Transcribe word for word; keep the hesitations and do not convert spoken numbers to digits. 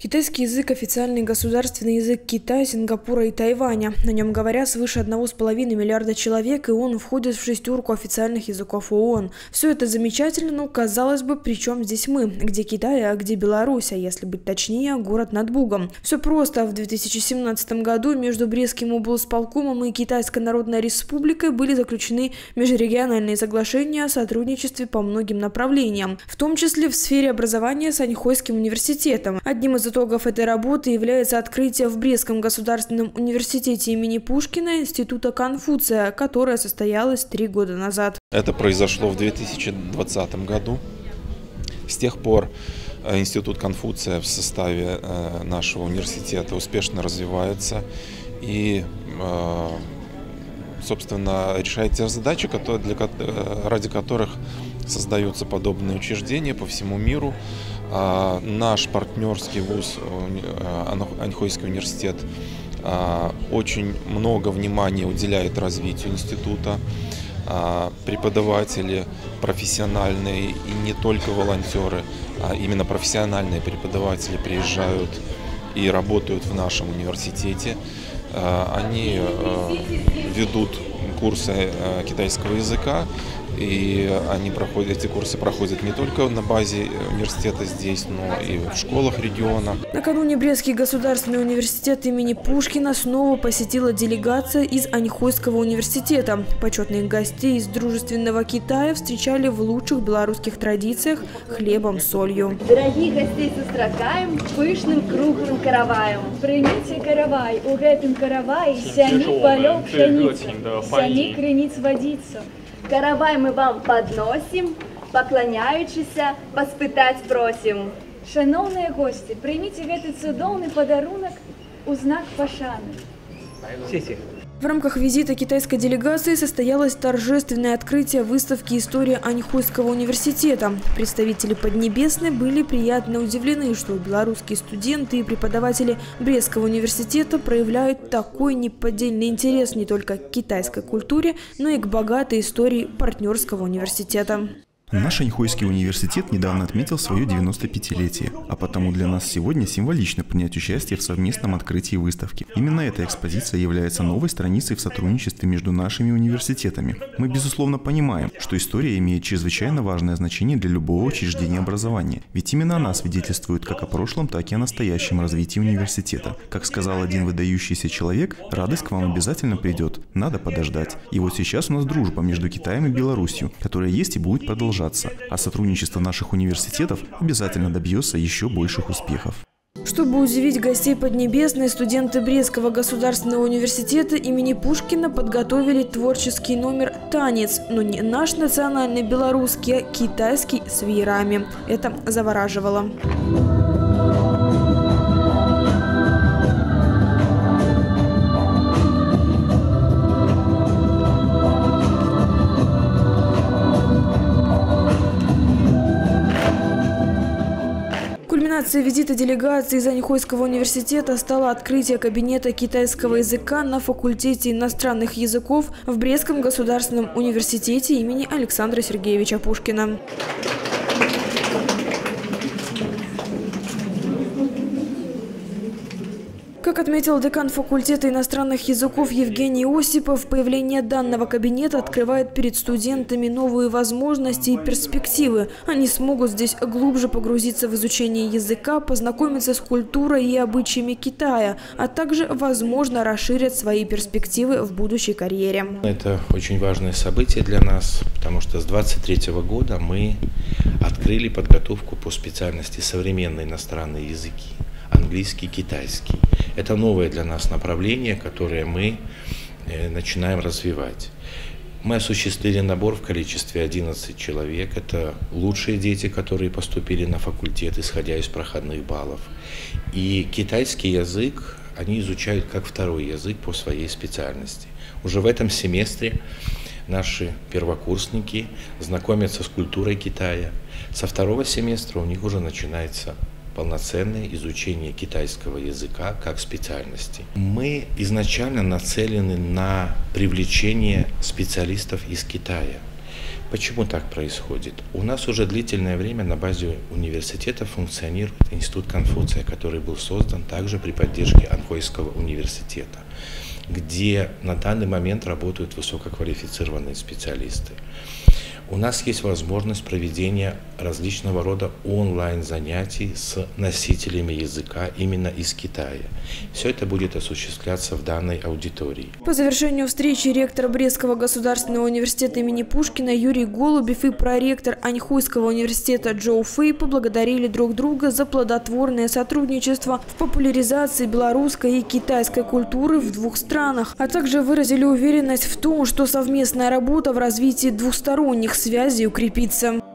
Китайский язык – официальный государственный язык Китая, Сингапура и Тайваня. На нем говорят свыше одного с половиной миллиарда человек, и он входит в шестерку официальных языков ООН. Все это замечательно, но, казалось бы, при чем здесь мы? Где Китай, а где Беларусь, а если быть точнее, город над Бугом? Все просто. В две тысячи семнадцатом году между Брестским облсполкомом и Китайской Народной Республикой были заключены межрегиональные соглашения о сотрудничестве по многим направлениям, в том числе в сфере образования с Аньхойским университетом. Одним из итогов этой работы является открытие в Брестском государственном университете имени Пушкина Института Конфуция, которое состоялось три года назад. Это произошло в две тысячи двадцатом году. С тех пор Институт Конфуция в составе нашего университета успешно развивается и, собственно, решает те задачи, ради которых создаются подобные учреждения по всему миру. Наш партнерский вуз, Аньхойский университет, очень много внимания уделяет развитию института. Преподаватели профессиональные и не только волонтеры, а именно профессиональные преподаватели приезжают и работают в нашем университете. Они ведут курсы китайского языка, и они проходят, эти курсы проходят не только на базе университета здесь, но и в школах региона. Накануне Брестский государственный университет имени Пушкина снова посетила делегация из Аньхойского университета. Почетных гостей из дружественного Китая встречали в лучших белорусских традициях хлебом, солью. Дорогие гостей сустракаем пышным круглым караваем. Примите каравай, у гэтым каравай сями полёг пшеница, сями крыниц водица. Каравай мы вам подносим, поклоняючися, поспытать просим. Шановные гости, примите этот цудовный подарунок у знак пашаны. В рамках визита китайской делегации состоялось торжественное открытие выставки «История Аньхойского университета». Представители Поднебесной были приятно удивлены, что белорусские студенты и преподаватели Брестского университета проявляют такой неподдельный интерес не только к китайской культуре, но и к богатой истории партнерского университета. Наш Аньхойский университет недавно отметил свое девяностопятилетие, а потому для нас сегодня символично принять участие в совместном открытии выставки. Именно эта экспозиция является новой страницей в сотрудничестве между нашими университетами. Мы, безусловно, понимаем, что история имеет чрезвычайно важное значение для любого учреждения образования, ведь именно она свидетельствует как о прошлом, так и о настоящем развитии университета. Как сказал один выдающийся человек, радость к вам обязательно придет, надо подождать. И вот сейчас у нас дружба между Китаем и Беларусью, которая есть и будет продолжаться. А сотрудничество наших университетов обязательно добьется еще больших успехов. Чтобы удивить гостей Поднебесной, студенты Брестского государственного университета имени Пушкина подготовили творческий номер «Танец», но не наш национальный белорусский, а китайский с веерами. Это завораживало. Кульминацией визита делегации из Аньхойского университета стало открытие кабинета китайского языка на факультете иностранных языков в Брестском государственном университете имени Александра Сергеевича Пушкина. Как отметил декан факультета иностранных языков Евгений Осипов, появление данного кабинета открывает перед студентами новые возможности и перспективы. Они смогут здесь глубже погрузиться в изучение языка, познакомиться с культурой и обычаями Китая, а также, возможно, расширят свои перспективы в будущей карьере. Это очень важное событие для нас, потому что с двадцать третьего года мы открыли подготовку по специальности современные иностранные языки. Английский, китайский. Это новое для нас направление, которое мы э, начинаем развивать. Мы осуществили набор в количестве одиннадцати человек. Это лучшие дети, которые поступили на факультет, исходя из проходных баллов. И китайский язык они изучают как второй язык по своей специальности. Уже в этом семестре наши первокурсники знакомятся с культурой Китая. Со второго семестра у них уже начинается полноценное изучение китайского языка как специальности. Мы изначально нацелены на привлечение специалистов из Китая. Почему так происходит? У нас уже длительное время на базе университета функционирует Институт Конфуция, который был создан также при поддержке Анхойского университета, где на данный момент работают высококвалифицированные специалисты. У нас есть возможность проведения различного рода онлайн-занятий с носителями языка именно из Китая. Все это будет осуществляться в данной аудитории. По завершению встречи ректор Брестского государственного университета имени Пушкина Юрий Голубев и проректор Аньхуйского университета Джоу Фэй поблагодарили друг друга за плодотворное сотрудничество в популяризации белорусской и китайской культуры в двух странах, а также выразили уверенность в том, что совместная работа в развитии двухсторонних связей укрепится.